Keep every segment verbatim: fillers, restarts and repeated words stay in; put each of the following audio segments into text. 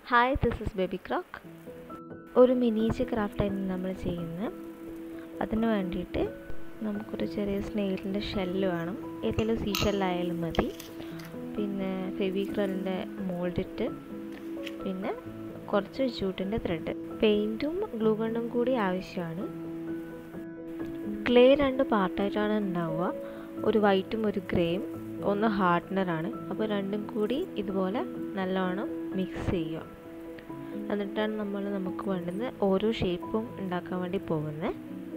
Hi, this is baby croc. ഒരു miniature ക്രാഫ്റ്റായിരുന്നു നമ്മൾ ചെയ്യുന്നത്. അതിന് വേണ്ടിയിട്ട് നമുക്കൊരു ചെറിയ സ്നെയിലിൻ്റെ ഷെല്ല് വേണം. ഏതെങ്കിലും സീ ഷെല്ലായാലും മതി. പിന്നെ ഫെവിക്രലിൻ്റെ മോൾഡിറ്റ്, പിന്നെ കുറച്ച് ജൂട്ടിൻ്റെ ത്രെഡ്, പെയിൻറ്റും ഗ്ലൂ ഗണ്ണും കൂടി ആവശ്യമാണ്. ക്ലേ രണ്ട് പാർട്ടായിട്ടാണ് ഉണ്ടാവുക, ഒരു വൈറ്റും ഒരു ഗ്രേയും. ഒന്ന് ഹാർഡ്നറാണ്. അപ്പോൾ രണ്ടും കൂടി ഇതുപോലെ നല്ലോണം മിക്സ് ചെയ്യുക. എന്നിട്ടാണ് നമ്മൾ നമുക്ക് വേണ്ടുന്ന ഓരോ ഷേപ്പും ഉണ്ടാക്കാൻ വേണ്ടി പോകുന്നത്.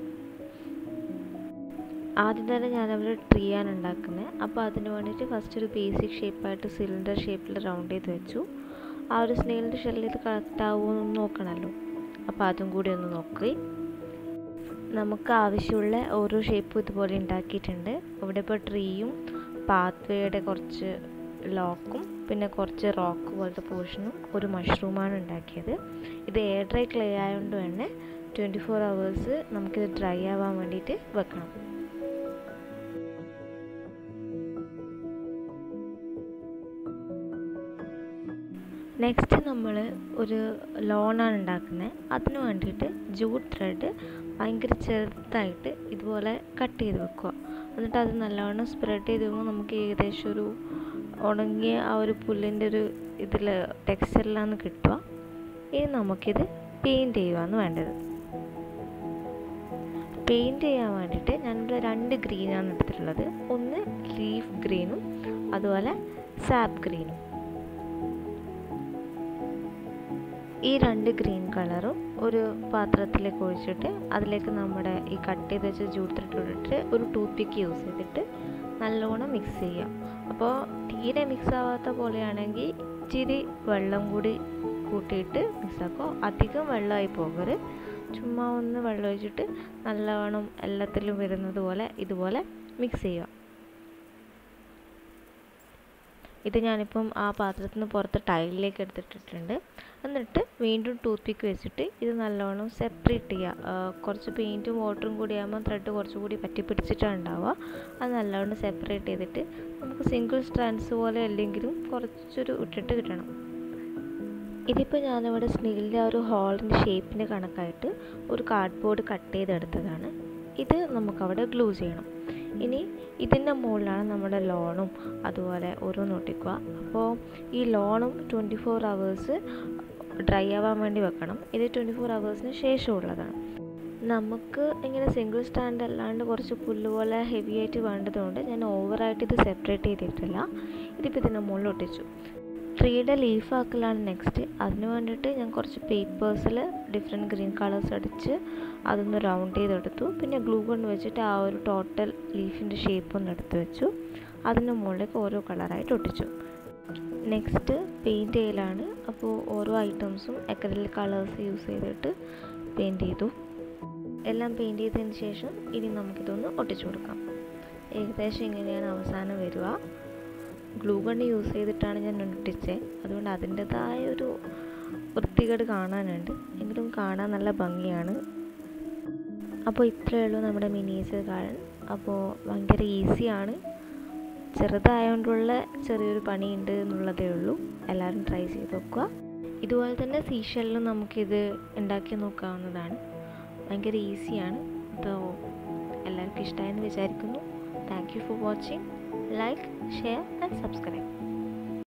ആദ്യം തന്നെ ഞാനവിടെ ട്രീ ആണ് ഉണ്ടാക്കുന്നത്. അപ്പോൾ അതിന് വേണ്ടിയിട്ട് ഫസ്റ്റ് ഒരു ബേസിക് ഷേപ്പായിട്ട് സിലിണ്ടർ ഷേപ്പിൽ റൗണ്ട് ചെയ്ത് വെച്ചു. ആ ഒരു സ്നെയിലിൻ്റെ ഷെല്ലിൽ കറക്റ്റ് ആവുമോ എന്ന് നോക്കണമല്ലോ. അപ്പോൾ അതും കൂടി ഒന്ന് നോക്കി നമുക്ക് ആവശ്യമുള്ള ഓരോ ഷേപ്പും ഇതുപോലെ ഉണ്ടാക്കിയിട്ടുണ്ട്. ഇവിടെ ഇപ്പോൾ ട്രീയും പാത്വേയുടെ കുറച്ച് ലോക്കും പിന്നെ കുറച്ച് റോക്ക് പോലത്തെ പോർഷനും ഒരു മഷ്റൂമാണ് ഉണ്ടാക്കിയത്. ഇത് എയർ ഡ്രൈ ക്ലേ ആയതുകൊണ്ട് തന്നെ ട്വൻറ്റി ഫോർ അവേഴ്സ് നമുക്കിത് ഡ്രൈ ആവാൻ വേണ്ടിയിട്ട് വെക്കണം. നെക്സ്റ്റ് നമ്മൾ ഒരു ലോണാണ് ഉണ്ടാക്കുന്നത്. അതിന് വേണ്ടിയിട്ട് ജൂട്ട് ത്രെഡ് ഭയങ്കര ചെറുതായിട്ട് ഇതുപോലെ കട്ട് ചെയ്ത് വെക്കുക. എന്നിട്ട് അത് നല്ലവണ്ണം സ്പ്രെഡ് ചെയ്ത് വരുമ്പോൾ നമുക്ക് ഏകദേശം ഒരു ഉണങ്ങിയ ആ ഒരു പുല്ലിൻ്റെ ഒരു ഇതിൽ ടെക്സ്ചറിലാണ് കിട്ടുക. ഇനി നമുക്കിത് പെയിൻറ്റ് ചെയ്യുകയാണ് വേണ്ടത്. പെയിൻറ്റ് ചെയ്യാൻ വേണ്ടിയിട്ട് ഞാനിവിടെ രണ്ട് ഗ്രീനാണ് എടുത്തിട്ടുള്ളത്. ഒന്ന് ലീഫ് ഗ്രീനും അതുപോലെ സാപ്പ് ഗ്രീനും. ഈ രണ്ട് ഗ്രീൻ കളറും ഒരു പാത്രത്തിലേക്ക് ഒഴിച്ചിട്ട് അതിലേക്ക് നമ്മുടെ ഈ കട്ട് ചെയ്ത് വെച്ച ജൂട്ട് ത്രെഡ് ഇട്ടിട്ട് ഒരു ടൂത്ത് പിക്ക് യൂസ് ചെയ്തിട്ട് നല്ലോണം മിക്സ് ചെയ്യാം. അപ്പോൾ തീരെ മിക്സ് ആവാത്ത പോലെയാണെങ്കിൽ ഇച്ചിരി വെള്ളം കൂടി കൂട്ടിയിട്ട് മിക്സ് ആക്കുക. അധികം വെള്ളമായി പോകരുത്. ചുമ്മാ ഒന്ന് വെള്ളം ഒഴിച്ചിട്ട് നല്ലവണ്ണം എല്ലാത്തിലും വരുന്നത് പോലെ ഇതുപോലെ മിക്സ് ചെയ്യുക. ഇത് ഞാനിപ്പം ആ പാത്രത്തിൽ നിന്ന് പുറത്ത് ടൈലിലേക്ക് എടുത്തിട്ടിട്ടുണ്ട്. എന്നിട്ട് വീണ്ടും ടൂത്ത് പിക്ക് വെച്ചിട്ട് ഇത് നല്ലോണം സെപ്പറേറ്റ് ചെയ്യുക. കുറച്ച് പെയിൻറ്റും വാട്ടറും കൂടി ആകുമ്പോൾ ത്രെഡ് കുറച്ചുകൂടി പറ്റി പിടിച്ചിട്ടാണ് ഉണ്ടാവുക. അത് നല്ലോണം സെപ്പറേറ്റ് ചെയ്തിട്ട് നമുക്ക് സിംഗിൾ സ്ട്രാൻഡ്സ് പോലെ അല്ലെങ്കിലും കുറച്ചൊരു ഇട്ടിട്ട് കിട്ടണം. ഇതിപ്പോൾ ഞാനിവിടെ സ്നെയിലിൻ്റെ ആ ഒരു ഹോളിൻ്റെ ഷേപ്പിന് കണക്കായിട്ട് ഒരു കാർഡ്ബോർഡ് കട്ട് ചെയ്തെടുത്തതാണ്. ഇത് നമുക്കവിടെ ഗ്ലൂ ചെയ്യണം. ഇനി ഇതിൻ്റെ മുകളിലാണ് നമ്മുടെ ലോണും അതുപോലെ ഓരോന്ന് ഒട്ടിക്കുക. അപ്പോൾ ഈ ലോണും ട്വൻറ്റി ഫോർ അവേഴ്സ് ഡ്രൈ ആവാൻ വേണ്ടി വെക്കണം. ഇത് ട്വൻറ്റി ഫോർ അവേഴ്സിന് ശേഷമുള്ളതാണ്. നമുക്ക് ഇങ്ങനെ സിംഗിൾ സ്റ്റാൻഡ് അല്ലാണ്ട് കുറച്ച് പുല്ല് പോലെ ഹെവി ആയിട്ട് വേണ്ടതുകൊണ്ട് ഞാൻ ഓവറായിട്ട് ഇത് സെപ്പറേറ്റ് ചെയ്തിട്ടില്ല. ഇതിപ്പോൾ ഇതിൻ്റെ മുകളിൽ ഒട്ടിച്ചു. ട്രീയുടെ ലീഫ് ആക്കലാണ് നെക്സ്റ്റ്. അതിന് വേണ്ടിയിട്ട് ഞാൻ കുറച്ച് പേപ്പേഴ്സിൽ ഡിഫറെൻറ്റ് ഗ്രീൻ കളേഴ്സ് അടിച്ച് അതൊന്ന് റൗണ്ട് ചെയ്തെടുത്തു. പിന്നെ ഗ്ലൂ ഗൺ വെച്ചിട്ട് ആ ഒരു ടോട്ടൽ ലീഫിൻ്റെ ഷേപ്പ് ഒന്ന് എടുത്ത് വെച്ചു. അതിൻ്റെ മുകളിലേക്ക് ഓരോ കളറായിട്ട് ഒട്ടിച്ചു. നെക്സ്റ്റ് പെയിൻറ്റ് ചെയ്യലാണ്. അപ്പോൾ ഓരോ ഐറ്റംസും അക്രിലിക് കളേഴ്സ് യൂസ് ചെയ്തിട്ട് പെയിൻറ്റ് ചെയ്തു. എല്ലാം പെയിൻറ്റ് ചെയ്തതിന് ശേഷം ഇനി നമുക്കിതൊന്ന് ഒട്ടിച്ചു കൊടുക്കാം. ഏകദേശം ഇങ്ങനെയാണ് അവസാനം വരിക. ഗ്ലൂ ഗണ്ണ് യൂസ് ചെയ്തിട്ടാണ് ഞാൻ ഒട്ടിച്ചത്. അതുകൊണ്ട് അതിൻ്റെതായ ഒരു വൃത്തികേട് കാണാനുണ്ട്, എങ്കിലും കാണാൻ നല്ല ഭംഗിയാണ്. അപ്പോൾ ഇത്രയേ ഉള്ളൂ നമ്മുടെ മിനിയേച്ചർ ഗാർഡൻ. അപ്പോൾ ഭയങ്കര ഈസിയാണ്. ചെറുതായതുകൊണ്ടുള്ള ചെറിയൊരു പണിയുണ്ട് എന്നുള്ളതേ ഉള്ളൂ. എല്ലാവരും ട്രൈ ചെയ്ത് നോക്കുക. ഇതുപോലെ തന്നെ സീഷെല്ലും നമുക്കിത് ഉണ്ടാക്കി നോക്കാവുന്നതാണ്. ഭയങ്കര ഈസിയാണ്. അപ്പോൾ എല്ലാവർക്കും ഇഷ്ടമായെന്ന് വിചാരിക്കുന്നു. Thank you for watching. Like, share and subscribe.